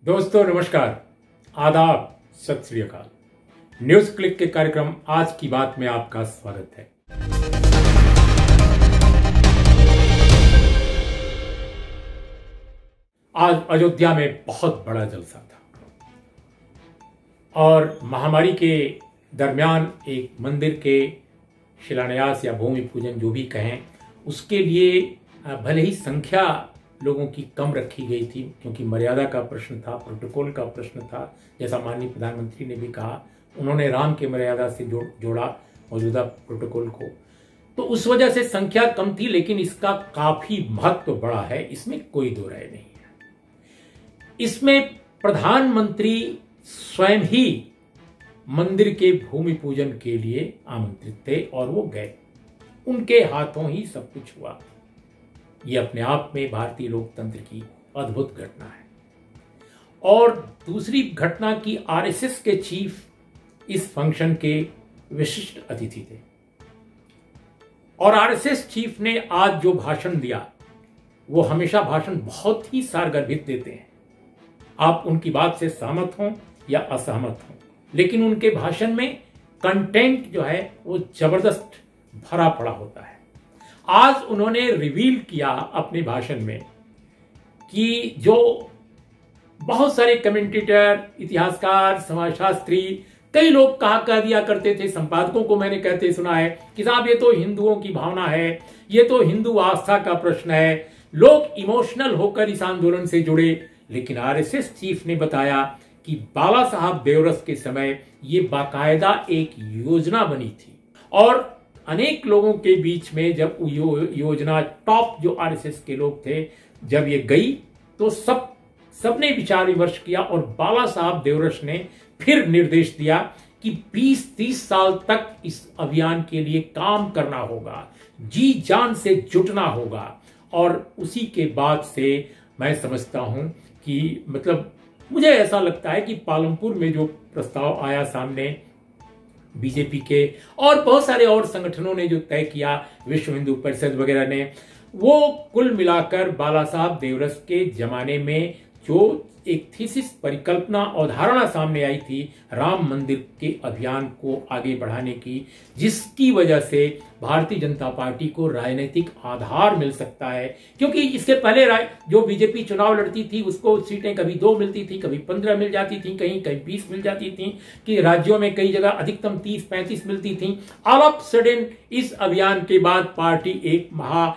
दोस्तों नमस्कार, आदाब, सत श्री अकाल। न्यूज क्लिक के कार्यक्रम आज की बात में आपका स्वागत है। आज अयोध्या में बहुत बड़ा जलसा था और महामारी के दरमियान एक मंदिर के शिलान्यास या भूमि पूजन जो भी कहें, उसके लिए भले ही संख्या लोगों की कम रखी गई थी क्योंकि मर्यादा का प्रश्न था, प्रोटोकॉल का प्रश्न था। जैसा माननीय प्रधानमंत्री ने भी कहा, उन्होंने राम के मर्यादा से जोड़ा मौजूदा प्रोटोकॉल को, तो उस वजह से संख्या कम थी, लेकिन इसका काफी महत्व बड़ा है, इसमें कोई दो राय नहीं है। इसमें प्रधानमंत्री स्वयं ही मंदिर के भूमि पूजन के लिए आमंत्रित थे और वो गए, उनके हाथों ही सब कुछ हुआ। ये अपने आप में भारतीय लोकतंत्र की अद्भुत घटना है। और दूसरी घटना की आरएसएस के चीफ इस फंक्शन के विशिष्ट अतिथि थे और आरएसएस चीफ ने आज जो भाषण दिया, वो हमेशा भाषण बहुत ही सारगर्भित देते हैं। आप उनकी बात से सहमत हों या असहमत हों, लेकिन उनके भाषण में कंटेंट जो है वो जबरदस्त भरा पड़ा होता है। आज उन्होंने रिवील किया अपने भाषण में कि जो बहुत सारे कमेंटेटर, इतिहासकार, समाजशास्त्री, कई लोग कह दिया करते थे, संपादकों को मैंने कहते सुना है कि साहब ये तो हिंदुओं की भावना है, ये तो हिंदू आस्था का प्रश्न है, लोग इमोशनल होकर इस आंदोलन से जुड़े। लेकिन आरएसएस चीफ ने बताया कि बाला साहब देवरस के समय ये बाकायदा एक योजना बनी थी और अनेक लोगों के बीच में जब योजना टॉप जो आरएसएस के लोग थे, जब ये गई तो सबने विचार विमर्श किया और बाला साहब देवरस ने फिर निर्देश दिया कि 20-30 साल तक इस अभियान के लिए काम करना होगा, जी जान से जुटना होगा। और उसी के बाद से मैं समझता हूं कि मतलब मुझे ऐसा लगता है कि पालमपुर में जो प्रस्ताव आया सामने बीजेपी के और बहुत सारे और संगठनों ने जो तय किया, विश्व हिंदू परिषद वगैरह ने, वो कुल मिलाकर बाला साहब देवरस के जमाने में जो एक थीसिस, परिकल्पना, अवधारणा सामने आई थी राम मंदिर के अभियान को आगे बढ़ाने की, जिसकी वजह से भारतीय जनता पार्टी को राजनीतिक आधार मिल सकता है। क्योंकि इसके पहले जो बीजेपी चुनाव लड़ती थी उसको सीटें कभी 2 मिलती थी, कभी 15 मिल जाती थी, कहीं 20 मिल जाती थी, कि राज्यों में कई जगह अधिकतम 30-35 मिलती थी। ऑल ऑफ सडन इस अभियान के बाद पार्टी एक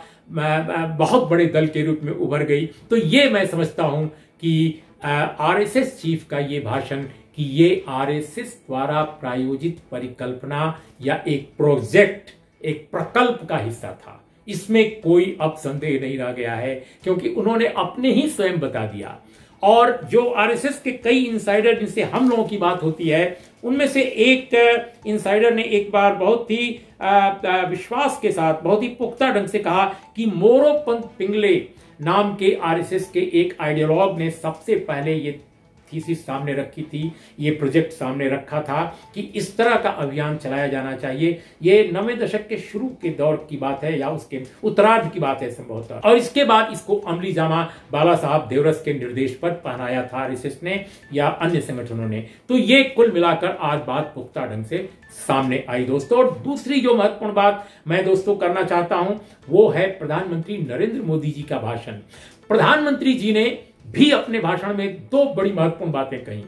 बहुत बड़े दल के रूप में उभर गई। तो ये मैं समझता हूं कि आरएसएस चीफ का ये भाषण कि ये आरएसएस द्वारा प्रायोजित परिकल्पना या एक प्रोजेक्ट, एक प्रकल्प का हिस्सा था, इसमें कोई अब संदेह नहीं रह गया है, क्योंकि उन्होंने अपने ही स्वयं बता दिया। और जो आरएसएस के कई इंसाइडर जिनसे हम लोगों की बात होती है, उनमें से एक इंसाइडर ने एक बार बहुत ही विश्वास के साथ, बहुत ही पुख्ता ढंग से कहा कि मोरोपंत पिंगले नाम के आरएसएस के एक आइडियोलॉग ने सबसे पहले ये थीसिस सामने रखी थी, ये प्रोजेक्ट सामने रखा था कि इस तरह का अभियान चलाया जाना चाहिए। ये 90 दशक के शुरू के दौर की बात है या उसके उत्तरार्ध की बात है संभवतः। और इसके बाद इसको अमली जामा बाला साहब देवरस के निर्देश पर पहनाया था आरएसएस ने या अन्य संगठनों ने। तो ये कुल मिलाकर आज बात पुख्ता ढंग से सामने आई दोस्तों। और दूसरी जो महत्वपूर्ण बात मैं दोस्तों करना चाहता हूं वो है प्रधानमंत्री नरेंद्र मोदी जी का भाषण। प्रधानमंत्री जी ने भी अपने भाषण में 2 बड़ी महत्वपूर्ण बातें कही।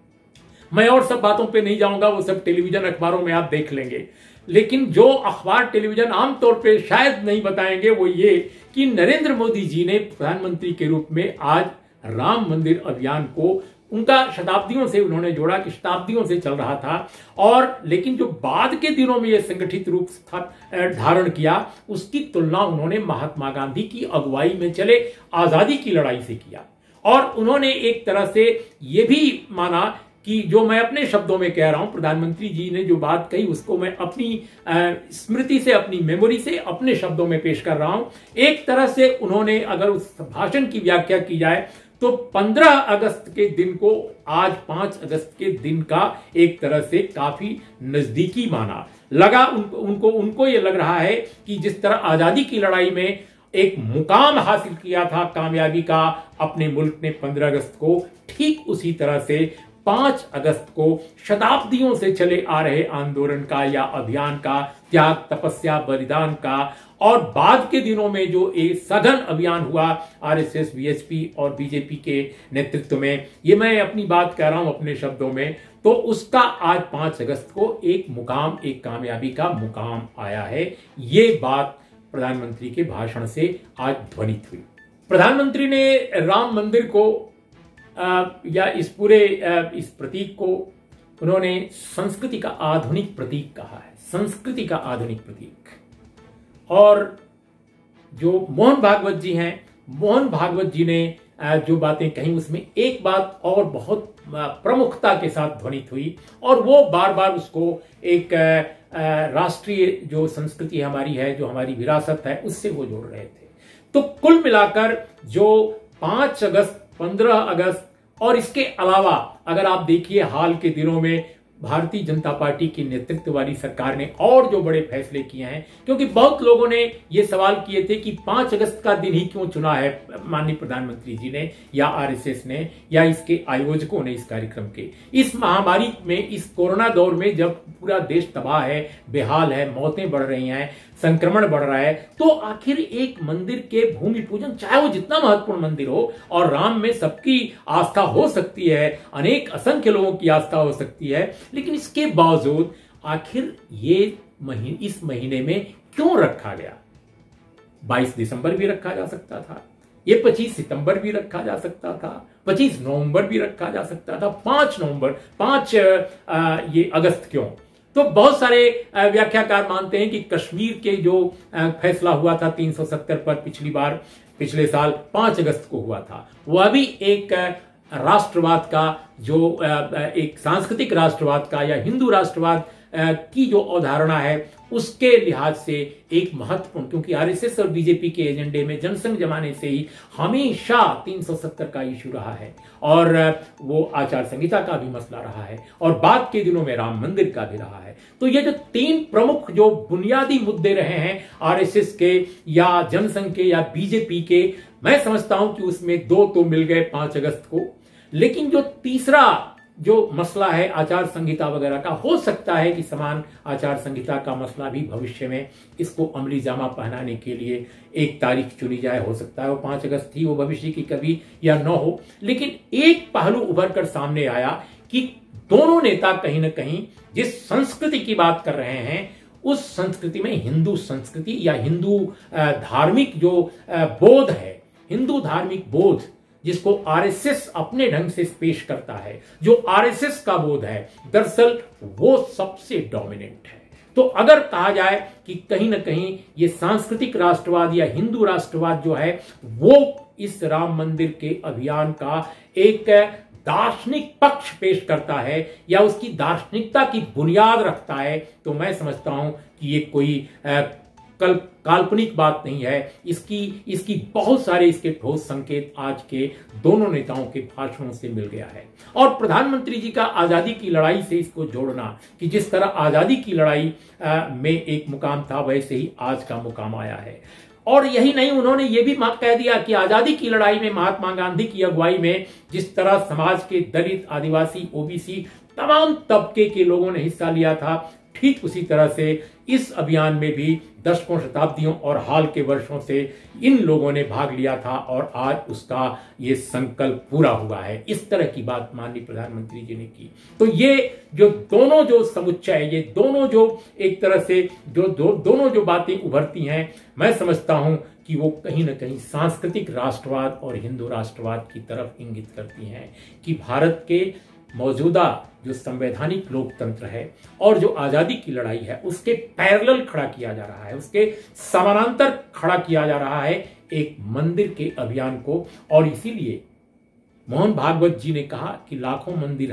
मैं और सब बातों पे नहीं जाऊंगा, वो सब टेलीविजन अखबारों में आप देख लेंगे, लेकिन जो अखबार टेलीविजन आमतौर पे शायद नहीं बताएंगे वो ये कि नरेंद्र मोदी जी ने प्रधानमंत्री के रूप में आज राम मंदिर अभियान को, उनका शताब्दियों से उन्होंने जोड़ा कि शताब्दियों से चल रहा था, और लेकिन जो बाद के दिनों में यह संगठित रूप धारण किया, उसकी तुलना उन्होंने महात्मा गांधी की अगुवाई में चले आजादी की लड़ाई से किया। और उन्होंने एक तरह से यह भी माना कि जो मैं अपने शब्दों में कह रहा हूं, प्रधानमंत्री जी ने जो बात कही उसको मैं अपनी स्मृति से, अपनी मेमोरी से अपने शब्दों में पेश कर रहा हूं। एक तरह से उन्होंने, अगर उस भाषण की व्याख्या की जाए तो 15 अगस्त के दिन को आज 5 अगस्त के दिन का एक तरह से काफी नजदीकी माना लगा। उनको ये लग रहा है कि जिस तरह आजादी की लड़ाई में एक मुकाम हासिल किया था कामयाबी का अपने मुल्क ने 15 अगस्त को, ठीक उसी तरह से 5 अगस्त को शताब्दियों से चले आ रहे आंदोलन का या अभियान का, त्याग तपस्या बलिदान का, और बाद के दिनों में जो एक सघन अभियान हुआ आरएसएस, वीएचपी और बीजेपी के नेतृत्व में, ये मैं अपनी बात कह रहा हूं अपने शब्दों में, तो उसका आज 5 अगस्त को एक मुकाम, एक कामयाबी का मुकाम आया है। ये बात प्रधानमंत्री के भाषण से आज ध्वनित हुई। प्रधानमंत्री ने राम मंदिर को या इस पूरे इस प्रतीक को उन्होंने संस्कृति का आधुनिक प्रतीक कहा है, संस्कृति का आधुनिक प्रतीक। और जो मोहन भागवत जी हैं, मोहन भागवत जी ने जो बातें कही उसमें एक बात और बहुत प्रमुखता के साथ ध्वनित हुई, और वो बार बार उसको एक राष्ट्रीय जो संस्कृति हमारी है, जो हमारी विरासत है, उससे वो जोड़ रहे थे। तो कुल मिलाकर जो 5 अगस्त, 15 अगस्त और इसके अलावा अगर आप देखिए हाल के दिनों में भारतीय जनता पार्टी की नेतृत्व वाली सरकार ने और जो बड़े फैसले किए हैं, क्योंकि बहुत लोगों ने ये सवाल किए थे कि 5 अगस्त का दिन ही क्यों चुना है माननीय प्रधानमंत्री जी ने या आरएसएस ने या इसके आयोजकों ने इस कार्यक्रम के। इस महामारी में, इस कोरोना दौर में जब पूरा देश तबाह है, बेहाल है, मौतें बढ़ रही हैं, संक्रमण बढ़ रहा है, तो आखिर एक मंदिर के भूमि पूजन, चाहे वो जितना महत्वपूर्ण मंदिर हो, और राम में सबकी आस्था हो सकती है, अनेक असंख्य लोगों की आस्था हो सकती है, लेकिन इसके बावजूद आखिर ये इस महीने में क्यों रखा गया? 22 दिसंबर भी रखा जा सकता था, ये 25 सितंबर भी रखा जा सकता था, 25 नवंबर भी रखा जा सकता था, 5 नवंबर, 5 ये अगस्त क्यों? तो बहुत सारे व्याख्याकार मानते हैं कि कश्मीर के जो फैसला हुआ था 370 पर पिछले साल 5 अगस्त को हुआ था, वह भी एक राष्ट्रवाद का, जो एक सांस्कृतिक राष्ट्रवाद का या हिंदू राष्ट्रवाद की जो अवधारणा है उसके लिहाज से एक महत्वपूर्ण, क्योंकि आरएसएस और बीजेपी के एजेंडे में जनसंघ जमाने से ही हमेशा 370 का इशू रहा है, और वो आचार संहिता का भी मसला रहा है, और बाद के दिनों में राम मंदिर का भी रहा है। तो ये जो 3 प्रमुख जो बुनियादी मुद्दे रहे हैं आरएसएस के या जनसंघ के या बीजेपी के, मैं समझता हूं कि उसमें 2 तो मिल गए 5 अगस्त को, लेकिन जो तीसरा जो मसला है आचार संहिता वगैरह का, हो सकता है कि समान आचार संहिता का मसला भी भविष्य में इसको अमली जामा पहनाने के लिए एक तारीख चुनी जाए, हो सकता है वो 5 अगस्त ही वो भविष्य की कभी या न हो। लेकिन एक पहलू उभर कर सामने आया कि दोनों नेता कहीं ना कहीं जिस संस्कृति की बात कर रहे हैं, उस संस्कृति में हिंदू संस्कृति या हिंदू धार्मिक जो बोध है, हिंदू धार्मिक बोध जिसको आरएसएस अपने ढंग से पेश करता है, जो आरएसएस का बोध है, दरअसल वो सबसे डोमिनेंट है। तो अगर कहा जाए कि कहीं ना कहीं ये सांस्कृतिक राष्ट्रवाद या हिंदू राष्ट्रवाद जो है वो इस राम मंदिर के अभियान का एक दार्शनिक पक्ष पेश करता है या उसकी दार्शनिकता की बुनियाद रखता है, तो मैं समझता हूं कि ये कोई काल्पनिक बात नहीं है। इसकी बहुत सारे इसके ठोस संकेत आज के दोनों नेताओं के भाषणों से मिल गया है। और प्रधानमंत्री जी का आजादी की लड़ाई से इसको जोड़ना कि जिस तरह आजादी की लड़ाई में एक मुकाम था, वैसे ही आज का मुकाम आया है। और यही नहीं, उन्होंने ये भी कह दिया कि आजादी की लड़ाई में महात्मा गांधी की अगुवाई में जिस तरह समाज के दलित, आदिवासी, ओबीसी तमाम तबके के लोगों ने हिस्सा लिया था, ठीक उसी तरह से इस अभियान में भी दशकों, शताब्दियों और हाल के वर्षों से इन लोगों ने भाग लिया था, और आज उसका ये संकल्प पूरा हुआ है। इस तरह की बात माननीय प्रधानमंत्री जी ने की। तो ये जो दोनों जो समुच्चय, ये दोनों जो एक तरह से दोनों जो बातें उभरती हैं, मैं समझता हूं कि वो कहीं ना कहीं सांस्कृतिक राष्ट्रवाद और हिंदू राष्ट्रवाद की तरफ इंगित करती हैं कि भारत के मौजूदा जो संवैधानिक लोकतंत्र है और जो आजादी की लड़ाई है उसके पैरेलल खड़ा किया जा रहा है, उसके समानांतर खड़ा किया जा रहा है एक मंदिर के अभियान को। और इसीलिए मोहन भागवत जी ने कहा कि लाखों मंदिर हैं,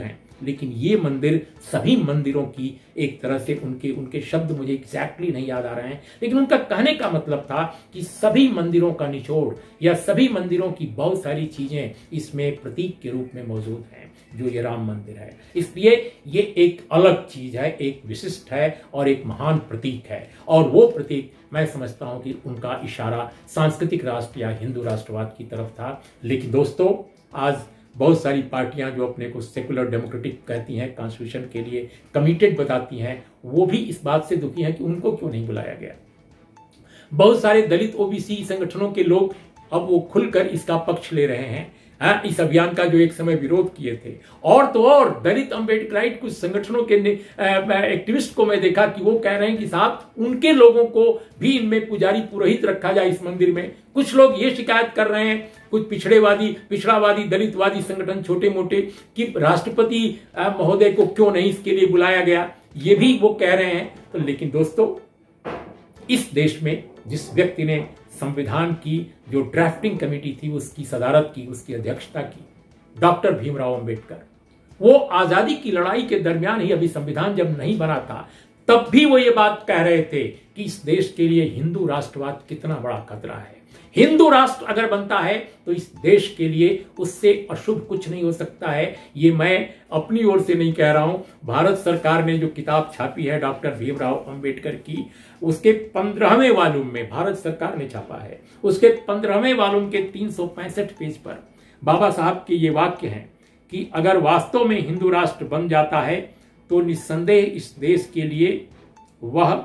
लेकिन ये मंदिर सभी मंदिरों की एक तरह से उनके शब्द मुझे एग्जैक्टली नहीं याद आ रहे हैं, लेकिन उनका कहने का मतलब था कि सभी मंदिरों का निचोड़ या सभी मंदिरों की बहुत सारी चीजें इसमें प्रतीक के रूप में मौजूद हैं, जो ये राम मंदिर है। इसलिए ये एक अलग चीज है, एक विशिष्ट है और एक महान प्रतीक है। और वो प्रतीक मैं समझता हूं कि उनका इशारा सांस्कृतिक राष्ट्र या हिंदू राष्ट्रवाद की तरफ था। लेकिन दोस्तों, आज बहुत सारी पार्टियां जो अपने को सेकुलर डेमोक्रेटिक कहती हैं, कॉन्स्टिट्यूशन के लिए कमिटेड बताती हैं, वो भी इस बात से दुखी हैं कि उनको क्यों नहीं बुलाया गया। बहुत सारे दलित ओबीसी संगठनों के लोग अब वो खुलकर इसका पक्ष ले रहे हैं, इस अभियान का जो एक समय विरोध किए थे। और तो और दलित अम्बेडकराइट कुछ संगठनों के एक्टिविस्ट को मैं देखा कि वो कह रहे हैं कि साहब उनके लोगों को भी इनमें पुजारी पुरोहित रखा जाए इस मंदिर में। कुछ लोग ये शिकायत कर रहे हैं, कुछ पिछड़ावादी दलितवादी संगठन छोटे मोटे, कि राष्ट्रपति महोदय को क्यों नहीं इसके लिए बुलाया गया, ये भी वो कह रहे हैं। तो लेकिन दोस्तों, इस देश में जिस व्यक्ति ने संविधान की जो ड्राफ्टिंग कमेटी थी उसकी सदारत की, उसकी अध्यक्षता की, डॉक्टर भीमराव अंबेडकर, वो आजादी की लड़ाई के दरमियान ही, अभी संविधान जब नहीं बना था तब भी वो ये बात कह रहे थे कि इस देश के लिए हिंदू राष्ट्रवाद कितना बड़ा खतरा है। हिंदू राष्ट्र अगर बनता है तो इस देश के लिए उससे अशुभ कुछ नहीं हो सकता है। ये मैं अपनी ओर से नहीं कह रहा हूं, भारत सरकार ने जो किताब छापी है डॉक्टर भीमराव अंबेडकर की, उसके 15वें वॉल्यूम में भारत सरकार ने छापा है, उसके 15वें वॉल्यूम के 365 पेज पर बाबा साहब के ये वाक्य हैं कि अगर वास्तव में हिंदू राष्ट्र बन जाता है तो निस्संदेह इस देश के लिए वह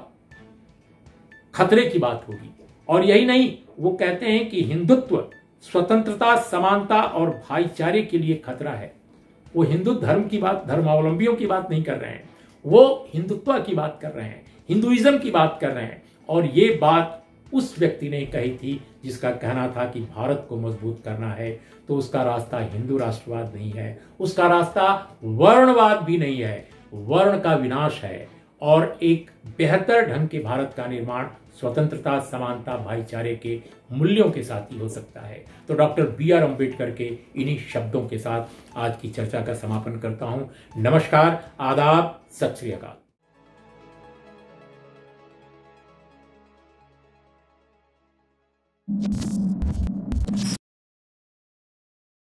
खतरे की बात होगी। और यही नहीं, वो कहते हैं कि हिंदुत्व स्वतंत्रता, समानता और भाईचारे के लिए खतरा है। वो हिंदू धर्म की बात, धर्मावलंबियों की बात नहीं कर रहे हैं, वो हिंदुत्व की बात कर रहे हैं, हिंदुइज्म की बात कर रहे हैं। और ये बात उस व्यक्ति ने कही थी जिसका कहना था कि भारत को मजबूत करना है तो उसका रास्ता हिंदू राष्ट्रवाद नहीं है, उसका रास्ता वर्णवाद भी नहीं है, वर्ण का विनाश है और एक बेहतर ढंग के भारत का निर्माण स्वतंत्रता, समानता, भाईचारे के मूल्यों के साथ ही हो सकता है। तो डॉक्टर बी.आर. अंबेडकर के इन्हीं शब्दों के साथ आज की चर्चा का समापन करता हूं। नमस्कार, आदाब, सत श्री अकाल।